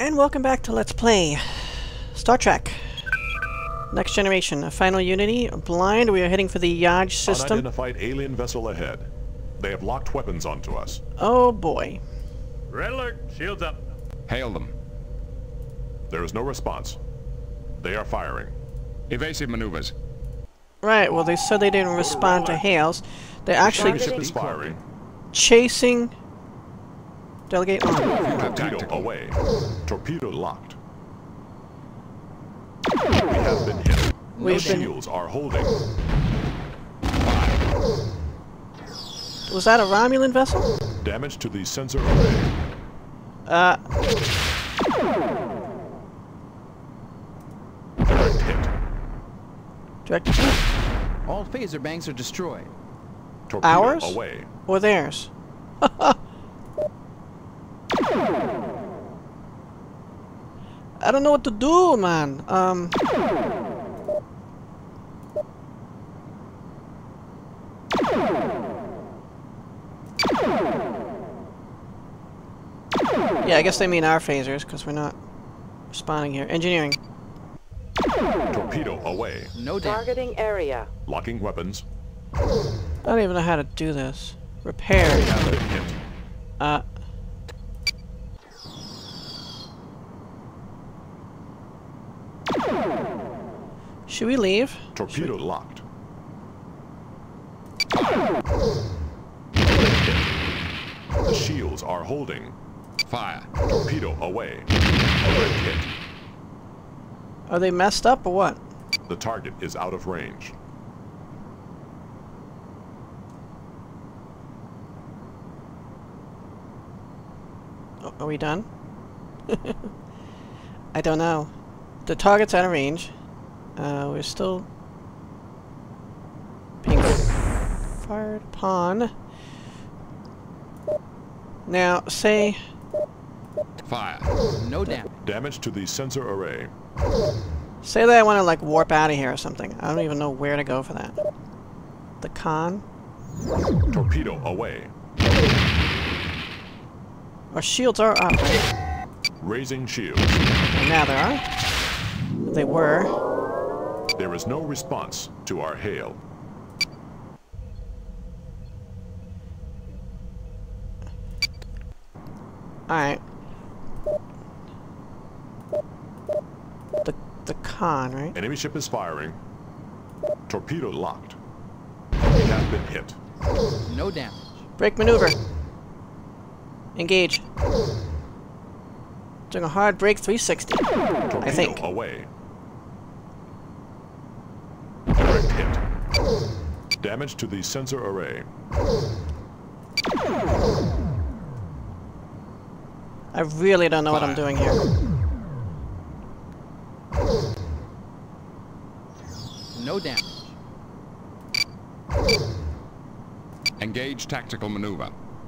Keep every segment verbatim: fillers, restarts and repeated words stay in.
And welcome back to Let's Play Star Trek Next Generation, a final Unity. Blind, we are heading for the Yaj system. Unidentified alien vessel ahead. They have locked weapons onto us. Oh boy. Red alert! Shields up! Hail them. There is no response. They are firing. Evasive maneuvers. Right, well they said they didn't respond to hails. They're actually Ship is firing. chasing... Delegate on. Torpedo away. Torpedo locked. We have been hit. We've the been... shields are holding. Was that a Romulan vessel? Damage to the sensor array. Uh... Direct hit. Direct... All phaser banks are destroyed. Torpedo Ours? away. Or theirs? I don't know what to do, man. Um... Yeah, I guess they mean our phasers, because we're not responding here. Engineering. Torpedo away. No damage. Targeting area. Locking weapons. I don't even know how to do this. Repair. We have been hit. Uh... Should we leave? Torpedo locked. The shields are holding. Fire. Torpedo away. Direct hit. Are they messed up or what? The target is out of range. Oh, are we done? I don't know. The target's out of range. Uh, we're still being fired upon. Now, say... Fire. No damage. Damage to the sensor array. Say that I want to, like, warp out of here or something. I don't even know where to go for that. The con? Torpedo away. Our shields are up, right? Raising shields. And now there are. They were. There is no response to our hail. Alright. The, the con, right? Enemy ship is firing. Torpedo locked. We have been hit. No damage. Break maneuver. Engage. Doing a hard break three sixty. Torpedo I think. away. Direct hit. Damage to the sensor array. I really don't know what I'm doing here. No damage. Engage tactical maneuver.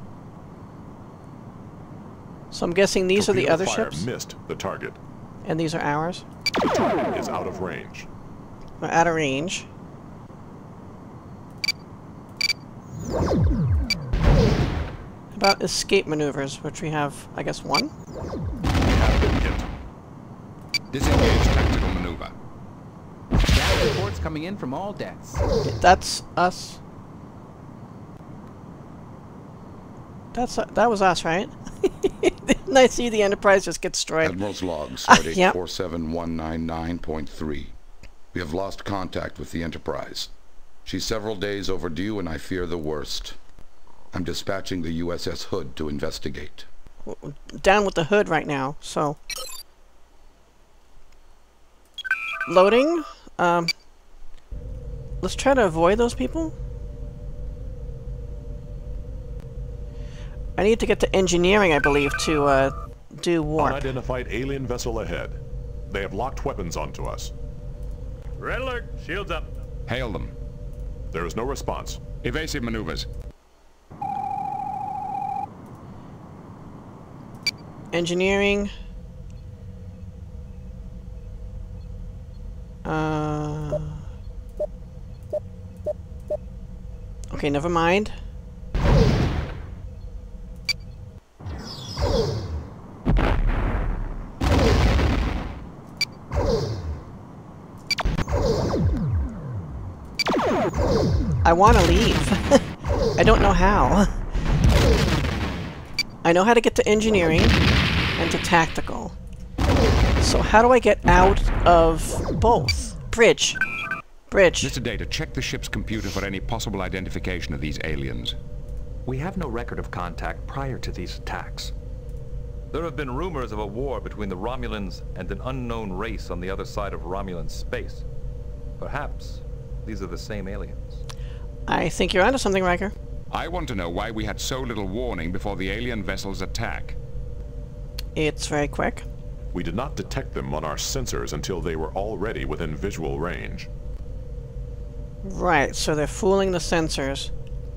So I'm guessing these are the Torpedo other fire ships? missed the target. And these are ours? The target is out of range. We're out of range. About escape maneuvers, which we have, I guess, one? We have been hit. Disengage tactical maneuver. Down reports coming in from all decks. That's us. That's uh, that was us, right? Didn't I see the Enterprise just get destroyed? Admiral's log, Ah, Stardate yep. four seven one nine nine point three. We have lost contact with the Enterprise. She's several days overdue and I fear the worst. I'm dispatching the U S S Hood to investigate. Down with the hood right now, so... Loading? Um... Let's try to avoid those people. I need to get to engineering, I believe, to, uh, do warp. Unidentified alien vessel ahead. They have locked weapons onto us. Red alert! Shields up! Hail them. There is no response. Evasive maneuvers. Engineering. Uh... Okay, never mind. I want to leave. I don't know how. I know how to get to engineering and to tactical. So how do I get out of both? Bridge. Bridge. Mister Data, check the ship's computer for any possible identification of these aliens. We have no record of contact prior to these attacks. There have been rumors of a war between the Romulans and an unknown race on the other side of Romulan space. Perhaps these are the same aliens. I think you're onto something, Riker. I want to know why we had so little warning before the alien vessel's attack. It's very quick. We did not detect them on our sensors until they were already within visual range. Right, so they're fooling the sensors.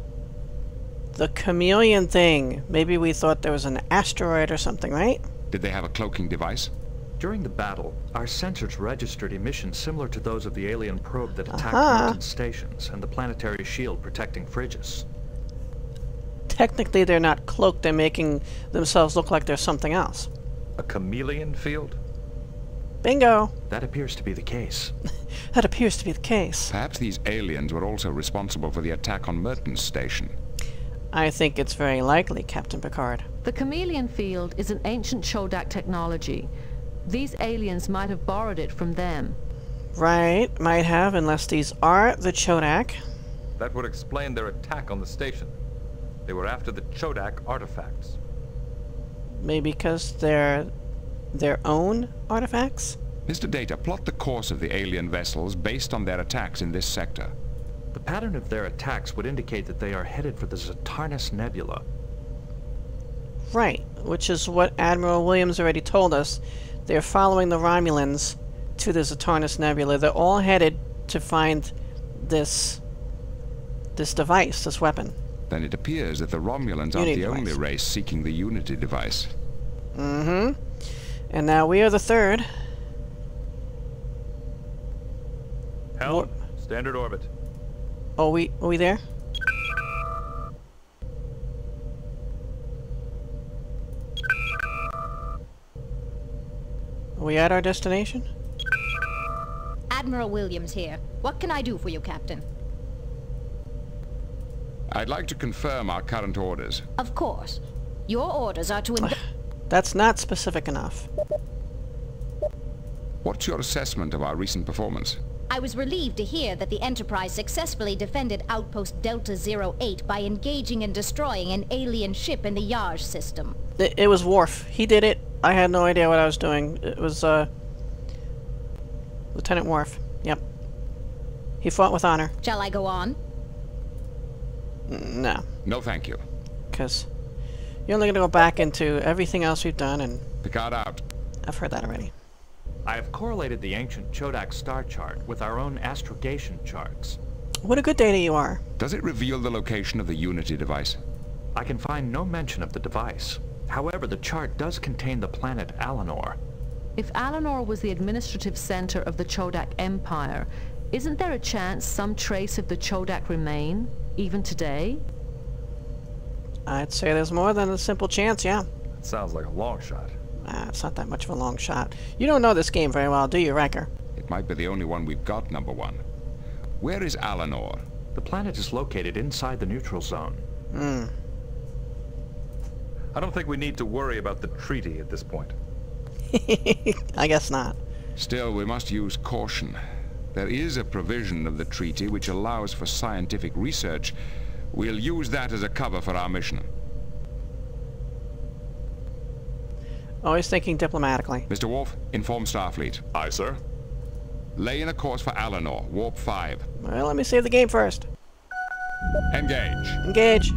The chameleon thing. Maybe we thought there was an asteroid or something, right? Did they have a cloaking device? During the battle, our sensors registered emissions similar to those of the alien probe that attacked Uh-huh. Merton stations and the planetary shield protecting Frigis. Technically, they're not cloaked. They're making themselves look like they're something else. A chameleon field? Bingo! That appears to be the case. That appears to be the case. Perhaps these aliens were also responsible for the attack on Merton's station. I think it's very likely, Captain Picard. The chameleon field is an ancient Chodak technology. These aliens might have borrowed it from them. Right, might have, unless these are the Chodak. That would explain their attack on the station. They were after the Chodak artifacts. Maybe because they're their own artifacts? Mister Data, plot the course of the alien vessels based on their attacks in this sector. The pattern of their attacks would indicate that they are headed for the Zatarnis Nebula. Right, which is what Admiral Williams already told us. They're following the Romulans to the Zatarnis Nebula. They're all headed to find this this device, this weapon. Then it appears that the Romulans aren't Unity the device. only race seeking the Unity device. Mm-hmm. And now we are the third. Helm, standard orbit. Oh, we are we there? Are we at our destination? Admiral Williams here. What can I do for you, Captain? I'd like to confirm our current orders. Of course. Your orders are to inv- That's not specific enough. What's your assessment of our recent performance? I was relieved to hear that the Enterprise successfully defended Outpost Delta zero eight by engaging and destroying an alien ship in the Yaj system. It, it was Worf. He did it. I had no idea what I was doing. It was, uh... Lieutenant Worf. Yep. He fought with honor. Shall I go on? N- No. No, thank you. Because you're only going to go back into everything else we've done, and Picard out. I've heard that already. I have correlated the ancient Chodak star chart with our own astrogation charts. What a good data you are. Does it reveal the location of the Unity device? I can find no mention of the device. However, the chart does contain the planet Alanor. If Alanor was the administrative center of the Chodak Empire, isn't there a chance some trace of the Chodak remain, even today? I'd say there's more than a simple chance, yeah. That sounds like a long shot. Ah, it's not that much of a long shot. You don't know this game very well, do you, Riker? It might be the only one we've got, number one. Where is Alanor? The planet is located inside the neutral zone. Hmm. I don't think we need to worry about the treaty at this point. I guess not. Still, we must use caution. There is a provision of the treaty which allows for scientific research. We'll use that as a cover for our mission. Always thinking diplomatically. Mister Worf, inform Starfleet. Aye, sir. Lay in a course for Alanor, Warp five. Well, let me save the game first. Engage. Engage.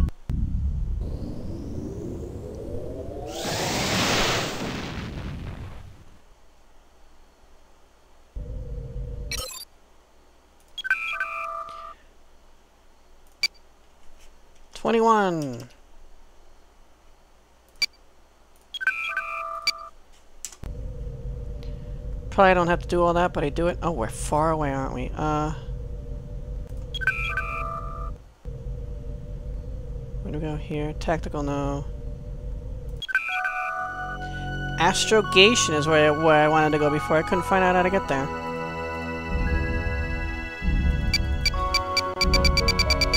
Twenty-one. Probably don't have to do all that, but I do it. Oh, we're far away, aren't we? Uh... Where do we go here? Tactical, no. Astrogation is where, where I wanted to go before. I couldn't find out how to get there.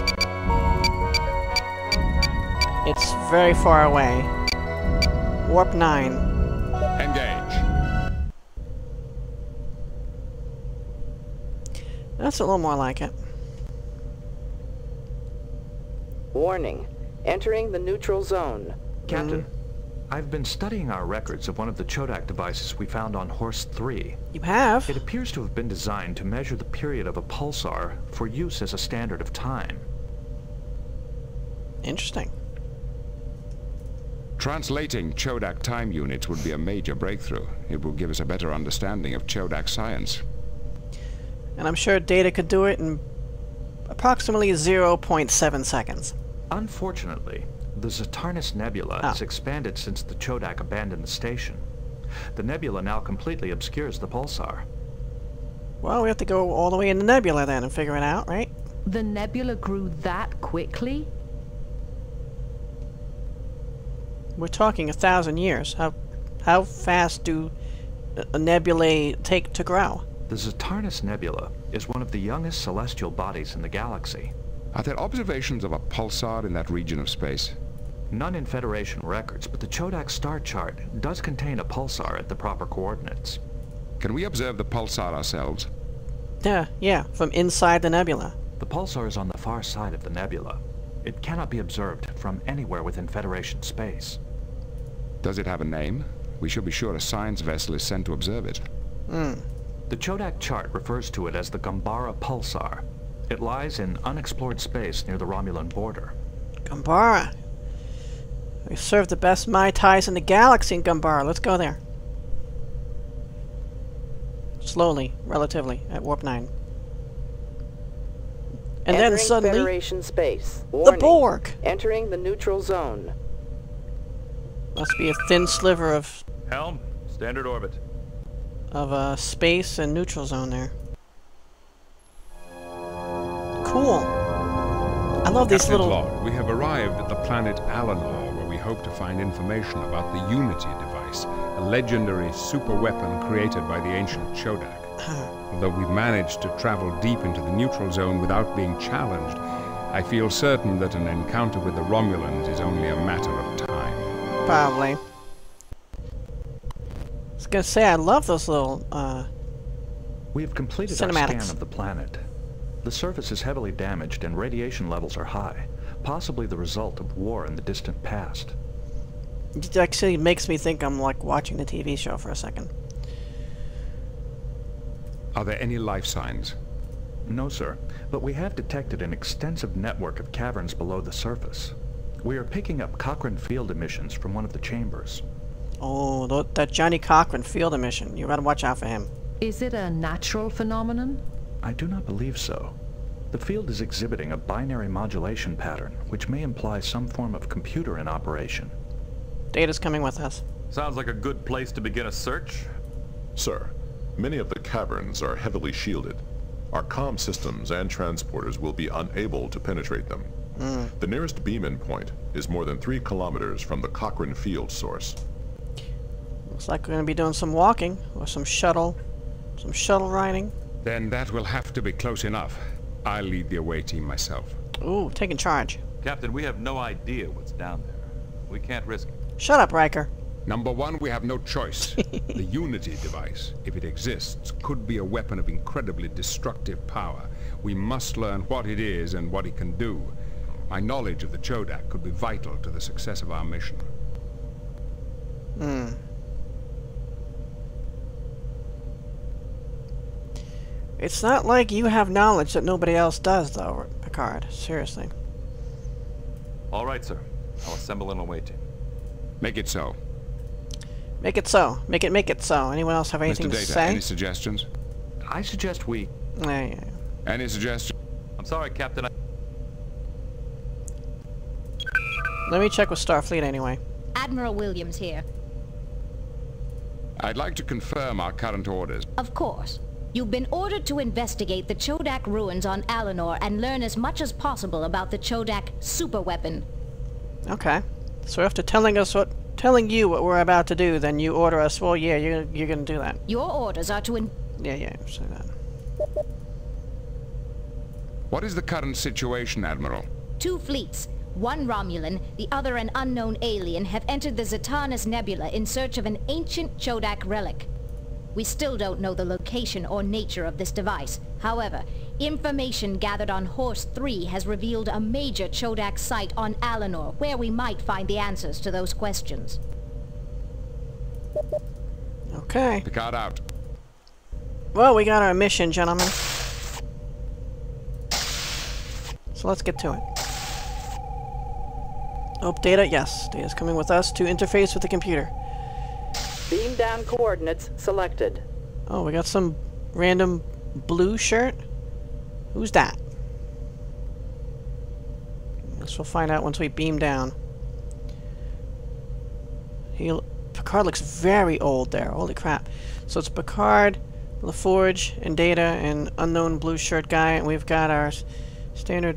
It's very far away. Warp nine. Engage. That's a little more like it. Warning. Entering the neutral zone. Captain, I've been studying our records of one of the Chodak devices we found on Horse three. You have? It appears to have been designed to measure the period of a pulsar for use as a standard of time. Interesting. Translating Chodak time units would be a major breakthrough. It will give us a better understanding of Chodak science. And I'm sure Data could do it in approximately zero point seven seconds. Unfortunately, the Zatarnis Nebula Ah. has expanded since the Chodak abandoned the station. The nebula now completely obscures the pulsar. Well, we have to go all the way in the nebula then and figure it out, right? The nebula grew that quickly? We're talking a thousand years. How how fast do a nebulae take to grow? The Zatarnis Nebula is one of the youngest celestial bodies in the galaxy. Are there observations of a pulsar in that region of space? None in Federation records, but the Chodak star chart does contain a pulsar at the proper coordinates. Can we observe the pulsar ourselves? Yeah, yeah, from inside the nebula. The pulsar is on the far side of the nebula. It cannot be observed from anywhere within Federation space. Does it have a name? We should be sure a science vessel is sent to observe it. Hmm. The Chodak chart refers to it as the Gambara pulsar. It lies in unexplored space near the Romulan border. Gambara. We serve the best Mai Tais in the galaxy in Gambara. Let's go there. Slowly, relatively, at warp nine. And Entering then suddenly, Federation space. the Warning. Borg! Entering the neutral zone. Must be a thin sliver of Helm, standard orbit. of uh, space and neutral zone there. Cool. I love these Captain little... Log, we have arrived at the planet Alanor, where we hope to find information about the Unity device, a legendary superweapon created by the ancient Chodak. Although we've managed to travel deep into the neutral zone without being challenged, I feel certain that an encounter with the Romulans is only a matter of time. Probably. I was gonna say, I love those little, uh... We have completed our cinematics. scan of the planet. The surface is heavily damaged and radiation levels are high, possibly the result of war in the distant past. It actually makes me think I'm, like, watching the T V show for a second. Are there any life signs? No, sir, but we have detected an extensive network of caverns below the surface. We are picking up Cochrane field emissions from one of the chambers. Oh, th that Johnny Cochran field emission. You gotta watch out for him. Is it a natural phenomenon? I do not believe so. The field is exhibiting a binary modulation pattern, which may imply some form of computer in operation. Data's coming with us. Sounds like a good place to begin a search. Sir, many of the caverns are heavily shielded. Our comm systems and transporters will be unable to penetrate them. Mm. The nearest beam-in point is more than three kilometers from the Cochrane field source. Looks like we're gonna be doing some walking, or some shuttle, some shuttle riding. Then that will have to be close enough. I'll lead the away team myself. Ooh, taking charge. Captain, we have no idea what's down there. We can't risk it. Shut up, Riker. Number one, we have no choice. The Unity device, if it exists, could be a weapon of incredibly destructive power. We must learn what it is and what it can do. My knowledge of the Chodak could be vital to the success of our mission. Hmm. It's not like you have knowledge that nobody else does, though, Picard. Seriously. All right, sir. I'll assemble an away team. Make it so. Make it so. Make it make it so. Anyone else have anything Mister to Data, say? any suggestions? I suggest we... Yeah, yeah. Any suggestions? I'm sorry, Captain. I Let me check with Starfleet anyway. Admiral Williams here. I'd like to confirm our current orders. Of course. You've been ordered to investigate the Chodak ruins on Alanor and learn as much as possible about the Chodak superweapon. Okay. So after telling us what, telling you what we're about to do, then you order us. Well, yeah, you're you're gonna do that. Your orders are to in- Yeah, yeah, say that. What is the current situation, Admiral? two fleets. One Romulan, the other an unknown alien, have entered the Zatanus Nebula in search of an ancient Chodak relic. We still don't know the location or nature of this device. However, information gathered on Horse three has revealed a major Chodak site on Alanor, where we might find the answers to those questions. Okay. Picard out. Well, we got our mission, gentlemen. So let's get to it. Oh, Data, yes. Data's coming with us to interface with the computer. Beam down coordinates selected. Oh, we got some random blue shirt? Who's that? Guess we'll find out once we beam down. He, Picard looks very old there. Holy crap. So it's Picard, LaForge, and Data, and unknown blue shirt guy, and we've got our standard...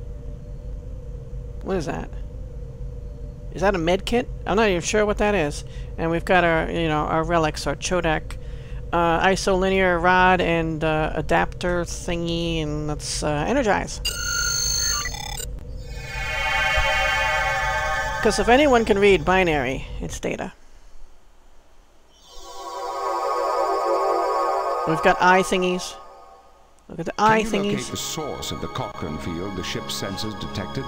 What is that? Is that a med kit? I'm not even sure what that is. And we've got our, you know, our relics, our Chodak uh, isolinear rod and uh, adapter thingy, and let's uh, energize. Because if anyone can read binary, it's Data. We've got eye thingies. Look at the eye thingies. Can you locate the source of the Cochrane field the ship's sensors detected?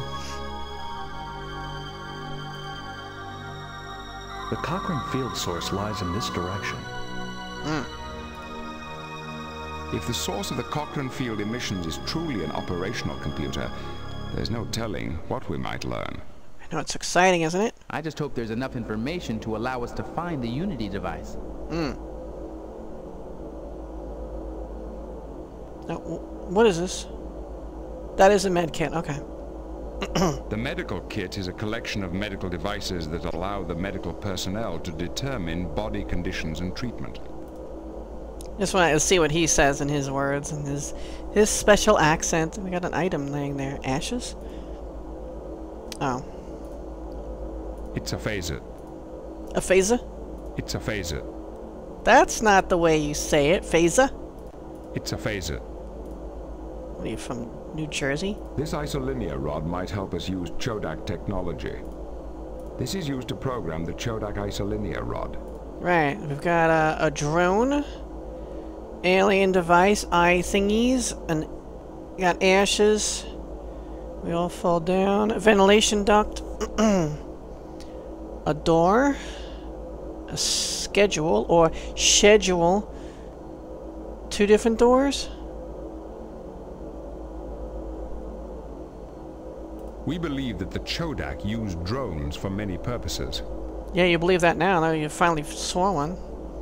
The Cochrane field source lies in this direction. Mm. If the source of the Cochrane field emissions is truly an operational computer, there's no telling what we might learn. I know, it's exciting, isn't it? I just hope there's enough information to allow us to find the Unity device. Hmm. Now, what is this? That is a med kit, okay. The medical kit is a collection of medical devices that allow the medical personnel to determine body conditions and treatment. Just want to see what he says in his words and his his special accent. We got an item laying there. Ashes? Oh. It's a phaser. A phaser? It's a phaser. That's not the way you say it. Phaser? It's a phaser. What are you, from New Jersey? This isolinear rod might help us use Chodak technology. This is used to program the Chodak isolinear rod. Right. We've got a, a drone, alien device, eye thingies, and got ashes. We all fall down. A ventilation duct. A door. A schedule, or schedule. Two different doors? We believe that the Chodak used drones for many purposes. Yeah, you believe that now. Now you finally saw one.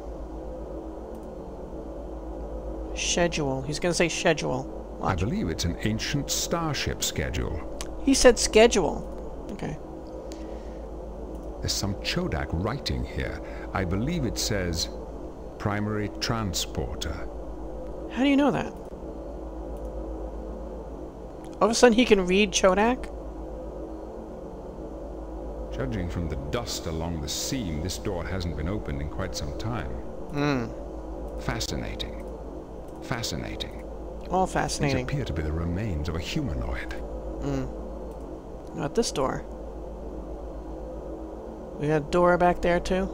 Schedule. He's gonna say schedule. Watch. I believe it's an ancient starship schedule. He said schedule. Okay. There's some Chodak writing here. I believe it says primary transporter. How do you know that? All of a sudden he can read Chodak? Judging from the dust along the seam, this door hasn't been opened in quite some time. Hmm. Fascinating. Fascinating. All These fascinating. appear to be the remains of a humanoid. Hmm. Not this door. We got a door back there too.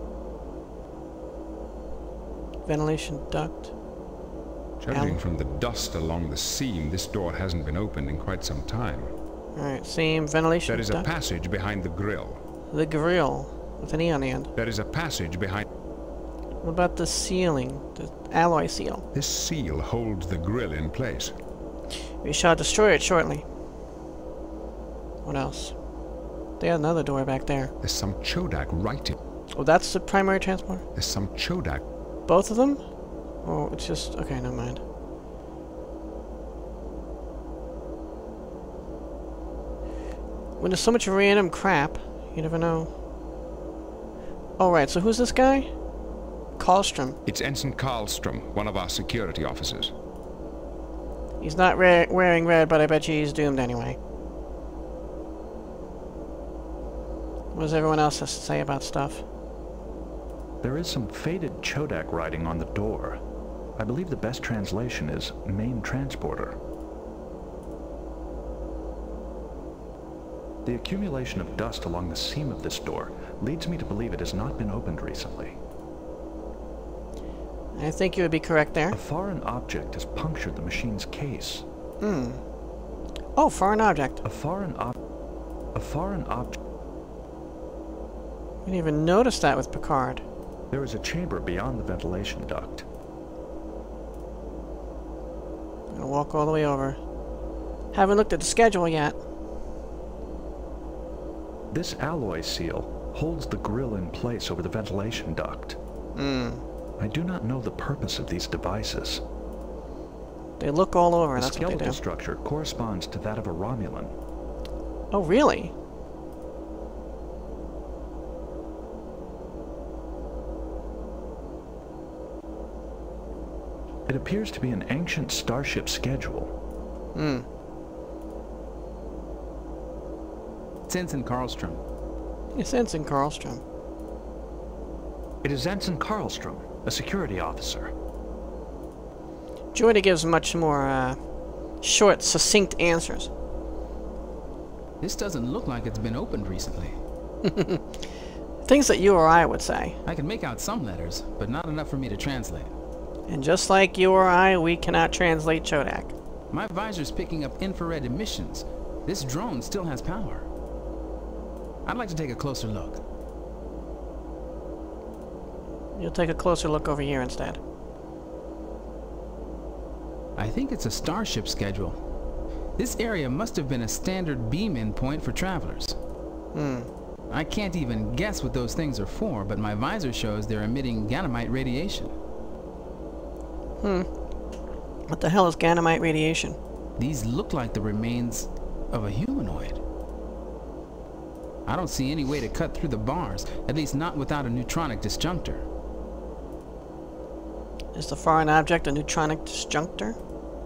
Ventilation duct. Judging Al from the dust along the seam, this door hasn't been opened in quite some time. Alright, same ventilation There is duct. a passage behind the grill. The grill with an E on the end. There is a passage behind... What about the sealing? The alloy seal? This seal holds the grill in place. We shall destroy it shortly. What else? They had another door back there. There's some Chodak writing. Oh, that's the primary transporter? There's some Chodak... Both of them? Oh, it's just... Okay, never mind. When there's so much random crap, you never know. Oh, right, so who's this guy? Karlstrom. It's Ensign Karlstrom, one of our security officers. He's not re wearing red, but I bet you he's doomed anyway. What does everyone else have to say about stuff? There is some faded Chodak writing on the door. I believe the best translation is main transporter. The accumulation of dust along the seam of this door leads me to believe it has not been opened recently. I think you would be correct there. A foreign object has punctured the machine's case. Hmm. Oh, foreign object. A foreign ob... A foreign object... We didn't even notice that with Picard. There is a chamber beyond the ventilation duct. I'm gonna walk all the way over. Haven't looked at the schedule yet. This alloy seal holds the grill in place over the ventilation duct. Hmm. I do not know the purpose of these devices. They look all over, The that's what they skeletal do. structure corresponds to that of a Romulan. Oh, really? It appears to be an ancient starship schedule. Hmm. It's Ensign Karlstrom. It's Ensign Karlstrom. It is Ensign Karlstrom, a security officer. Geordi gives much more, uh, short, succinct answers. This doesn't look like it's been opened recently. Things that you or I would say. I can make out some letters, but not enough for me to translate. And just like you or I, we cannot translate Chodak. My visor's picking up infrared emissions. This drone still has power. I'd like to take a closer look. You'll take a closer look over here instead. I think it's a starship schedule. This area must have been a standard beam-in point for travelers. Hmm. I can't even guess what those things are for, but my visor shows they're emitting Ganamite radiation. Hmm. What the hell is Ganamite radiation? These look like the remains of a humanoid. I don't see any way to cut through the bars, at least not without a neutronic disjunctor. Is the foreign object a neutronic disjunctor?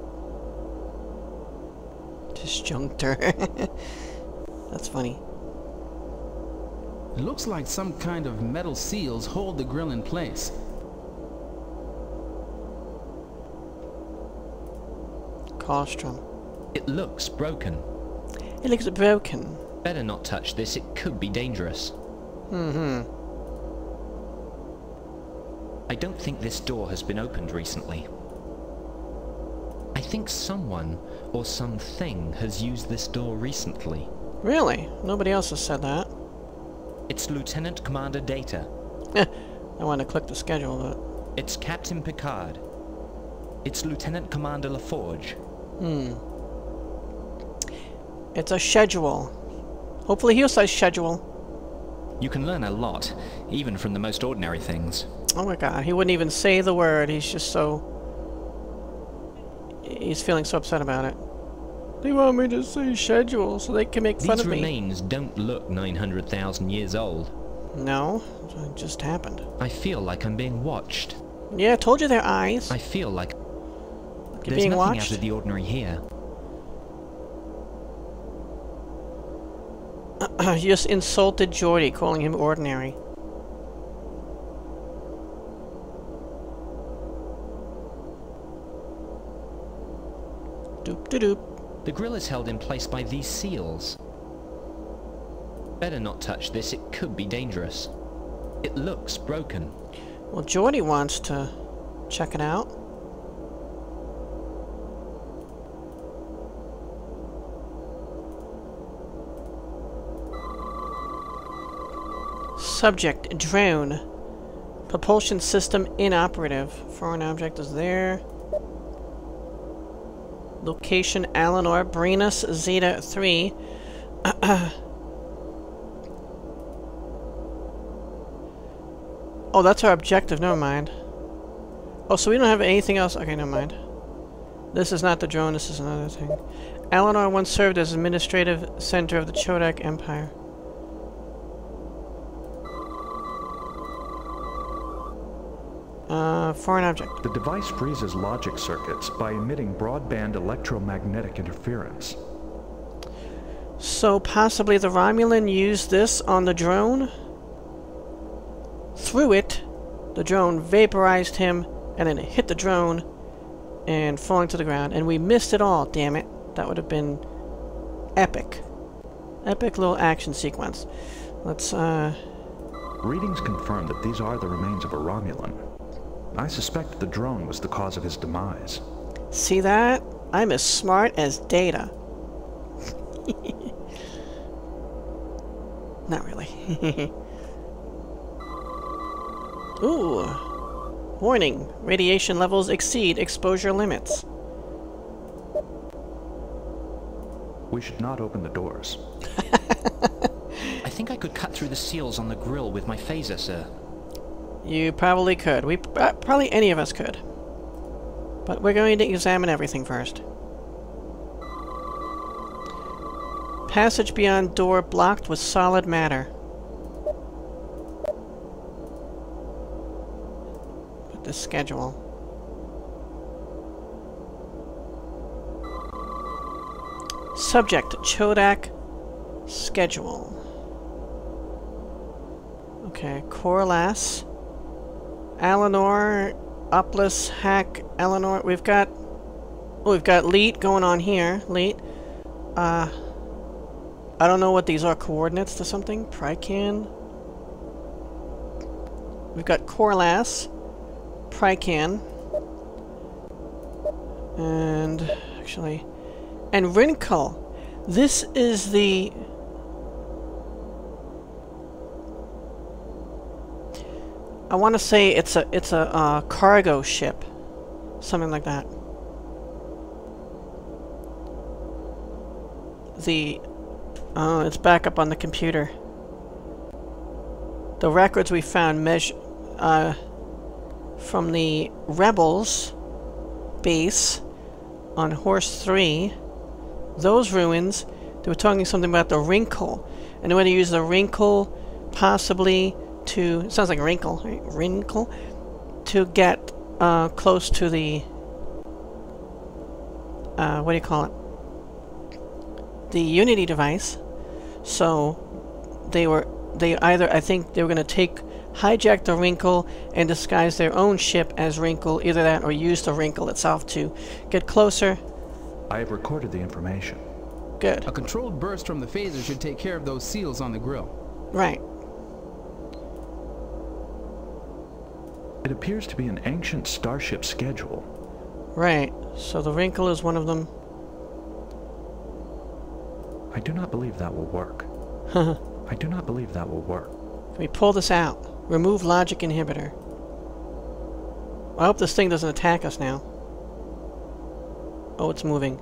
Disjunctor. That's funny. It looks like some kind of metal seals hold the grill in place. Karlstrom. It looks broken. It looks broken. Better not touch this, it could be dangerous. Mm-hmm. I don't think this door has been opened recently. I think someone or something has used this door recently. Really? Nobody else has said that. It's Lieutenant Commander Data. I want to click the schedule, but... It's Captain Picard. It's Lieutenant Commander LaForge. Hmm. It's a schedule. Hopefully he'll say schedule. You can learn a lot, even from the most ordinary things. Oh my god, he wouldn't even say the word. He's just so... He's feeling so upset about it. They want me to say schedule so they can make fun These of me. These remains don't look nine hundred thousand years old. No, it just happened. I feel like I'm being watched. Yeah, I told you their eyes. I feel like... You're There's being nothing watched. out of the ordinary here. You just insulted Geordi, calling him ordinary. Doop de doop. The grill is held in place by these seals. Better not touch this, it could be dangerous. It looks broken. Well, Geordi wants to check it out. Subject, drone. Propulsion system inoperative. Foreign object is there. Location, Alanor, Brenus, Zeta three. Oh, that's our objective, never mind. Oh, so we don't have anything else? Okay, never mind. This is not the drone, this is another thing. Alanor once served as administrative center of the Chodak Empire. Uh, foreign object. The device freezes logic circuits by emitting broadband electromagnetic interference. So possibly the Romulan used this on the drone? Through it, the drone vaporized him, and then it hit the drone, and falling to the ground. And we missed it all, damn it. That would have been epic. Epic little action sequence. Let's, uh... Readings confirm that these are the remains of a Romulan. I suspect the drone was the cause of his demise. See that? I'm as smart as Data. Not really. Ooh. Warning. Radiation levels exceed exposure limits. We should not open the doors. I think I could cut through the seals on the grill with my phaser, sir. You probably could. We uh, probably any of us could. But we're going to examine everything first. Passage beyond door blocked with solid matter. Put the schedule. Subject, Chodak schedule. Okay, Corlass. Eleanor, Upless, Hack, Eleanor. We've got... Oh, we've got Leet going on here. Leet. Uh... I don't know what these are. Coordinates to something? Prycan? We've got Corlass. Prycan. And... Actually... And Wrinkle. This is the... I want to say it's a it's a uh, cargo ship, something like that. The oh, it's back up on the computer. The records we found measure uh, from the Rebels base on Horse Three. Those ruins, they were talking something about the Wrinkle, and they want to use the Wrinkle possibly to, it sounds like wrinkle, right? Wrinkle, to get uh, close to the, uh, what do you call it? The Unity device. So they were, they either, I think they were going to take, hijack the Wrinkle and disguise their own ship as Wrinkle, either that or use the Wrinkle itself to get closer. I have recorded the information. Good. A controlled burst from the phaser should take care of those seals on the grill. Right. It appears to be an ancient starship schedule. Right. So the Wrinkle is one of them. I do not believe that will work. I do not believe that will work. Can we pull this out? Remove logic inhibitor. I hope this thing doesn't attack us now. Oh, it's moving.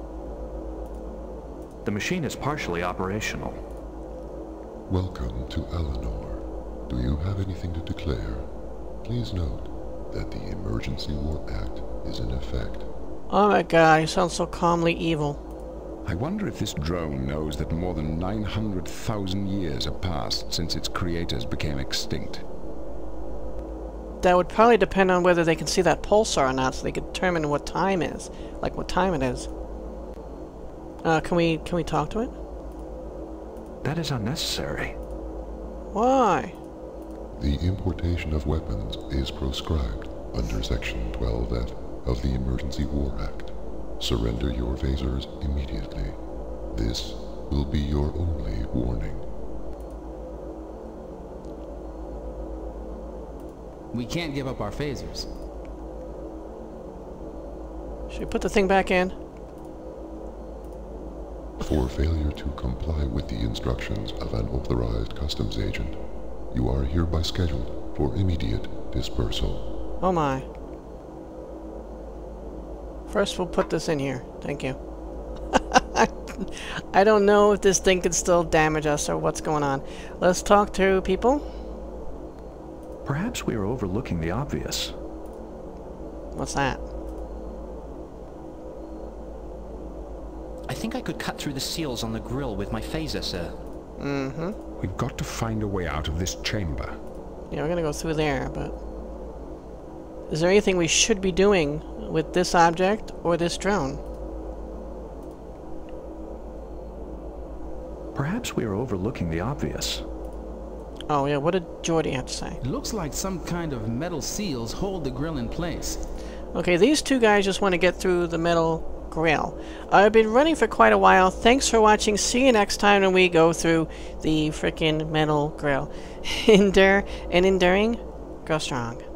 The machine is partially operational. Welcome to Eleanor. Do you have anything to declare? Please note that the Emergency War Act is in effect. Oh my god, he sounds so calmly evil. I wonder if this drone knows that more than nine hundred thousand years have passed since its creators became extinct. That would probably depend on whether they can see that pulsar or not, so they could determine what time is. Like what time it is. Uh, can we, can we talk to it? That is unnecessary. Why? The importation of weapons is proscribed under Section twelve F of the Emergency War Act. Surrender your phasers immediately. This will be your only warning. We can't give up our phasers. Should we put the thing back in? For failure to comply with the instructions of an authorized customs agent, you are hereby scheduled for immediate dispersal. Oh my. First we'll put this in here. Thank you. I don't know if this thing can still damage us or what's going on. Let's talk to people. Perhaps we are overlooking the obvious. What's that? I think I could cut through the seals on the grill with my phaser, sir. Mm-hmm. We've got to find a way out of this chamber. Yeah, we're gonna go through there, but... Is there anything we should be doing with this object or this drone? Perhaps we are overlooking the obvious. Oh yeah, what did Geordi have to say? It looks like some kind of metal seals hold the grill in place. Okay, these two guys just want to get through the metal Grail. I've been running for quite a while. Thanks for watching. See you next time when we go through the frickin' Metal Grail. Endure and enduring, go strong.